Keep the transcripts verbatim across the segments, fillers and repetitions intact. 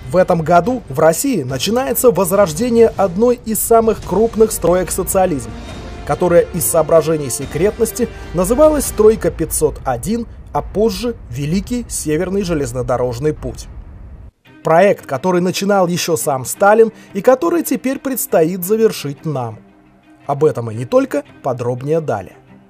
В этом году в России начинается возрождение одной из самых крупных строек социализма, которая из соображений секретности называлась «Стройка пятьсот один», а позже «Великий Северный железнодорожный путь». Проект, который начинал еще сам Сталин и который теперь предстоит завершить нам. Об этом и не только, подробнее далее.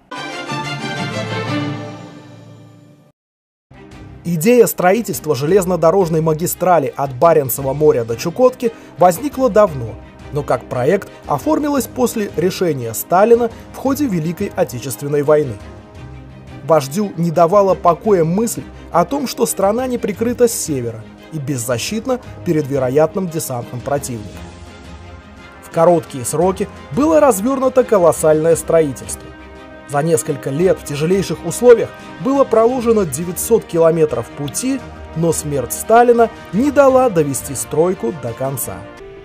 Идея строительства железнодорожной магистрали от Баренцева моря до Чукотки возникла давно, но как проект оформилась после решения Сталина в ходе Великой Отечественной войны. Вождю не давала покоя мысль о том, что страна не прикрыта с севера и беззащитна перед вероятным десантом противника. В короткие сроки было развернуто колоссальное строительство. За несколько лет в тяжелейших условиях было проложено девятьсот километров пути, но смерть Сталина не дала довести стройку до конца.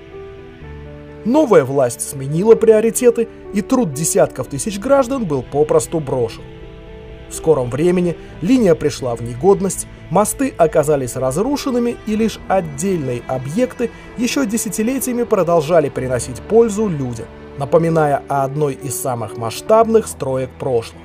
Новая власть сменила приоритеты, и труд десятков тысяч граждан был попросту брошен. В скором времени линия пришла в негодность, мосты оказались разрушенными, и лишь отдельные объекты еще десятилетиями продолжали приносить пользу людям, напоминая о одной из самых масштабных строек прошлого.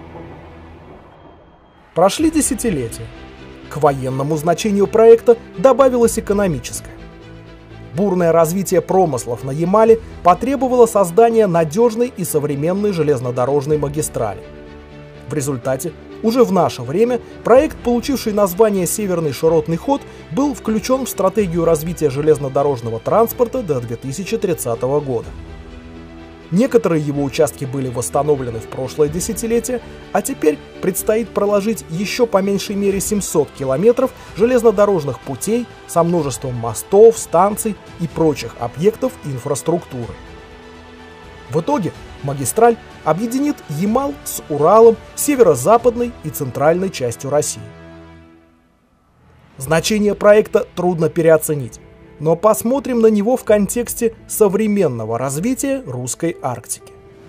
Прошли десятилетия. К военному значению проекта добавилось экономическое. Бурное развитие промыслов на Ямале потребовало создания надежной и современной железнодорожной магистрали. В результате, уже в наше время, проект, получивший название «Северный широтный ход», был включен в стратегию развития железнодорожного транспорта до две тысячи тридцатого года. Некоторые его участки были восстановлены в прошлое десятилетие, а теперь предстоит проложить еще по меньшей мере семьсот километров железнодорожных путей со множеством мостов, станций и прочих объектов инфраструктуры. В итоге магистраль объединит Ямал с Уралом, северо-западной и центральной частью России. Значение проекта трудно переоценить, но посмотрим на него в контексте современного развития русской Арктики.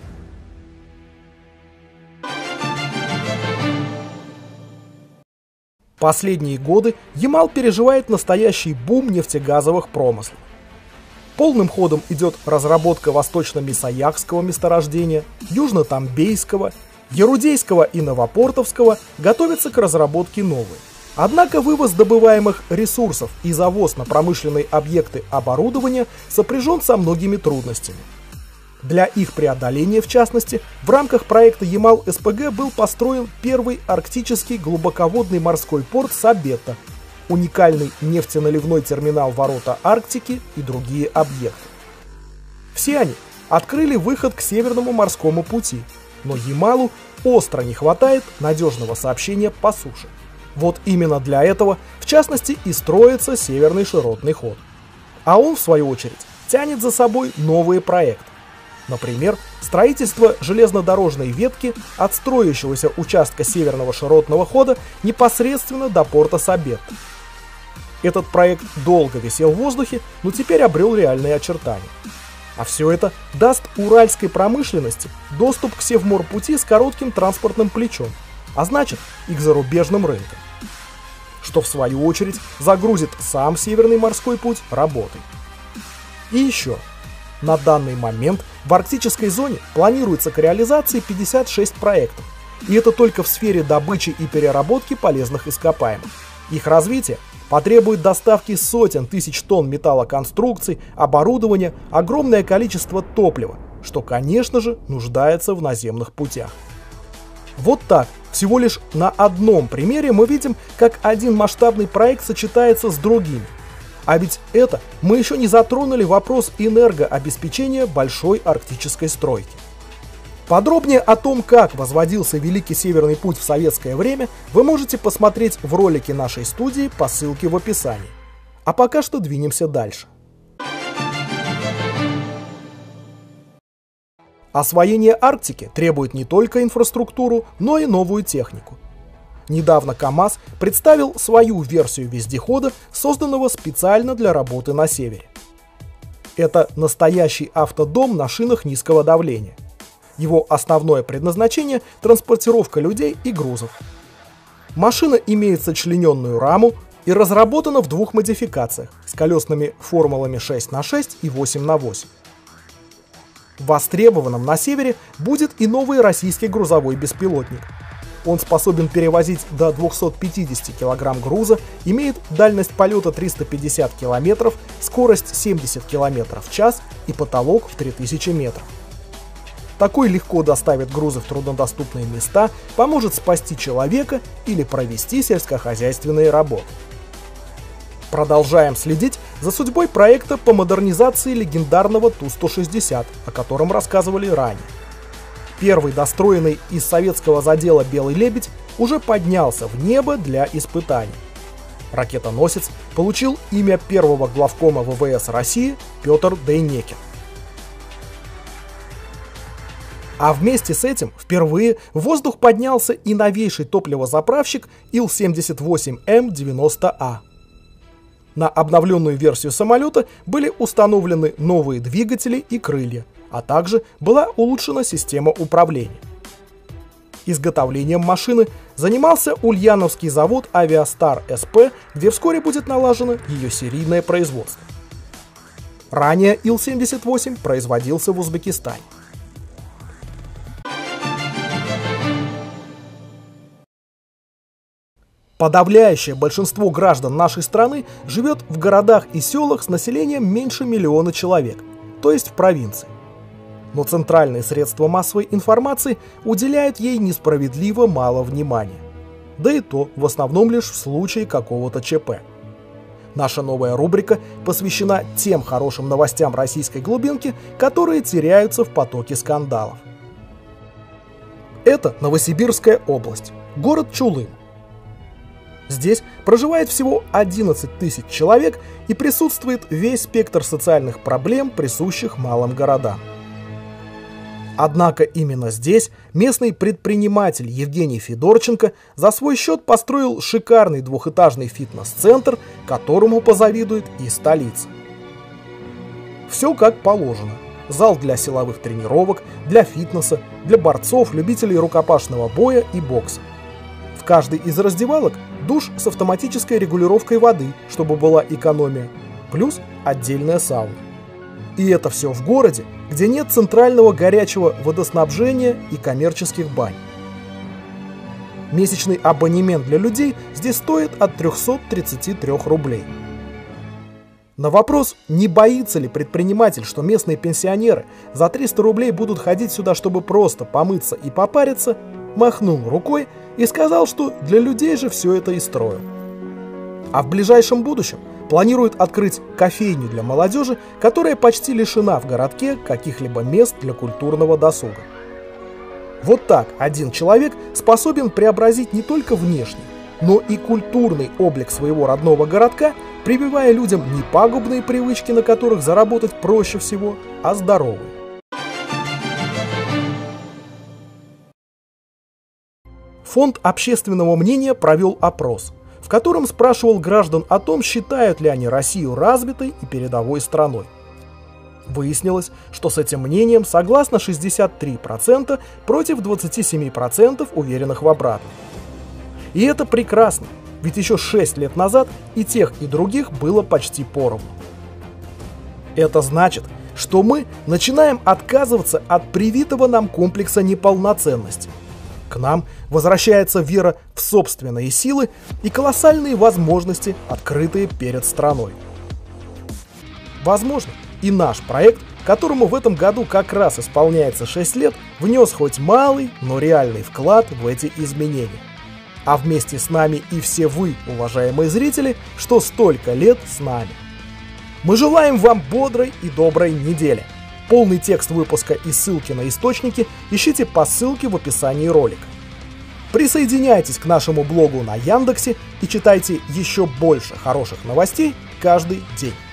Последние годы Ямал переживает настоящий бум нефтегазовых промыслов. Полным ходом идет разработка восточно-мисоякского месторождения, южно-тамбейского, ярудейского и новопортовского готовятся к разработке новые. Однако вывоз добываемых ресурсов и завоз на промышленные объекты оборудования сопряжен со многими трудностями. Для их преодоления, в частности, в рамках проекта Ямал-СПГ был построен первый арктический глубоководный морской порт Сабетта, уникальный нефтеналивной терминал «Ворота Арктики» и другие объекты. Все они открыли выход к Северному морскому пути, но Ямалу остро не хватает надежного сообщения по суше. Вот именно для этого, в частности, и строится Северный широтный ход. А он, в свою очередь, тянет за собой новые проекты. Например, строительство железнодорожной ветки от строящегося участка Северного широтного хода непосредственно до порта Сабетта. Этот проект долго висел в воздухе, но теперь обрел реальные очертания. А все это даст уральской промышленности доступ к Севморпути с коротким транспортным плечом, а значит и к зарубежным рынкам, что в свою очередь загрузит сам Северный морской путь работой. И еще. На данный момент в арктической зоне планируется к реализации пятьдесят шесть проектов, и это только в сфере добычи и переработки полезных ископаемых. Их развитие потребует доставки сотен тысяч тонн металлоконструкций, оборудования, огромное количество топлива, что, конечно же, нуждается в наземных путях. Вот так, всего лишь на одном примере мы видим, как один масштабный проект сочетается с другим. А ведь это мы еще не затронули вопрос энергообеспечения большой арктической стройки. Подробнее о том, как возводился Великий Северный путь в советское время, вы можете посмотреть в ролике нашей студии по ссылке в описании. А пока что двинемся дальше. Освоение Арктики требует не только инфраструктуру, но и новую технику. Недавно КАМАЗ представил свою версию вездехода, созданного специально для работы на севере. Это настоящий автодом на шинах низкого давления. Его основное предназначение – транспортировка людей и грузов. Машина имеет сочлененную раму, и разработана в двух модификациях с колесными формулами шесть на шесть и восемь на восемь. Востребованным на севере будет и новый российский грузовой беспилотник. Он способен перевозить до двухсот пятидесяти килограмм груза, имеет дальность полета триста пятьдесят километров, скорость семьдесят километров в час и потолок в три тысячи метров. Такой легко доставит грузы в труднодоступные места, поможет спасти человека или провести сельскохозяйственные работы. Продолжаем следить за судьбой проекта по модернизации легендарного Ту сто шестьдесят, о котором рассказывали ранее. Первый, достроенный из советского задела «Белый лебедь», уже поднялся в небо для испытаний. Ракетоносец получил имя первого главкома вэ вэ эс России Петр Дейнекер. А вместе с этим впервые в воздух поднялся и новейший топливозаправщик Ил семьдесят восемь М девяносто А. На обновленную версию самолета были установлены новые двигатели и крылья, а также была улучшена система управления. Изготовлением машины занимался Ульяновский завод Авиастар эс пэ, где вскоре будет налажено ее серийное производство. Ранее Ил семьдесят восемь производился в Узбекистане. Подавляющее большинство граждан нашей страны живет в городах и селах с населением меньше миллиона человек, то есть в провинции. Но центральные средства массовой информации уделяют ей несправедливо мало внимания. Да и то в основном лишь в случае какого-то че пэ. Наша новая рубрика посвящена тем хорошим новостям российской глубинки, которые теряются в потоке скандалов. Это Новосибирская область, город Чулым. Здесь проживает всего одиннадцать тысяч человек и присутствует весь спектр социальных проблем, присущих малым городам. Однако именно здесь местный предприниматель Евгений Федорченко за свой счет построил шикарный двухэтажный фитнес-центр, которому позавидует и столица. Все как положено. Зал для силовых тренировок, для фитнеса, для борцов, любителей рукопашного боя и бокса. В каждой из раздевалок душ с автоматической регулировкой воды, чтобы была экономия, плюс отдельная сауна. И это все в городе, где нет центрального горячего водоснабжения и коммерческих бань. Месячный абонемент для людей здесь стоит от трёхсот тридцати трёх рублей. На вопрос, не боится ли предприниматель, что местные пенсионеры за триста рублей будут ходить сюда, чтобы просто помыться и попариться, махнул рукой и сказал, что для людей же все это и строил. А в ближайшем будущем планирует открыть кофейню для молодежи, которая почти лишена в городке каких-либо мест для культурного досуга. Вот так один человек способен преобразить не только внешний, но и культурный облик своего родного городка, прививая людям не пагубные привычки, на которых заработать проще всего, а здоровые. Фонд общественного мнения провел опрос, в котором спрашивал граждан о том, считают ли они Россию развитой и передовой страной. Выяснилось, что с этим мнением согласно шестьдесят три процента против двадцати семи процентов уверенных в обратном. И это прекрасно, ведь еще шесть лет назад и тех, и других было почти поровну. Это значит, что мы начинаем отказываться от привитого нам комплекса неполноценности. К нам возвращается вера в собственные силы и колоссальные возможности, открытые перед страной. Возможно, и наш проект, которому в этом году как раз исполняется шесть лет, внес хоть малый, но реальный вклад в эти изменения. А вместе с нами и все вы, уважаемые зрители, что столько лет с нами. Мы желаем вам бодрой и доброй недели. Полный текст выпуска и ссылки на источники ищите по ссылке в описании ролика. Присоединяйтесь к нашему блогу на Яндексе и читайте еще больше хороших новостей каждый день.